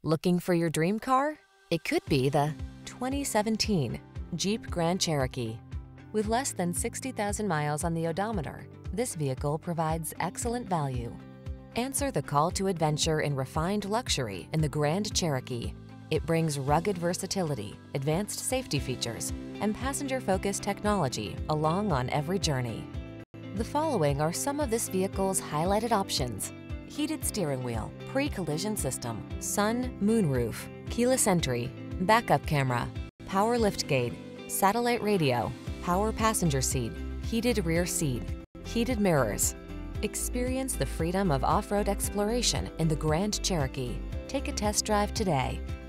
Looking for your dream car? It could be the 2017 Jeep Grand Cherokee. With less than 60,000 miles on the odometer, this vehicle provides excellent value. Answer the call to adventure in refined luxury in the Grand Cherokee. It brings rugged versatility, advanced safety features, and passenger-focused technology along on every journey. The following are some of this vehicle's highlighted options: heated steering wheel, pre-collision system, sun, moonroof, keyless entry, backup camera, power liftgate, satellite radio, power passenger seat, heated rear seat, heated mirrors. Experience the freedom of off-road exploration in the Grand Cherokee. Take a test drive today.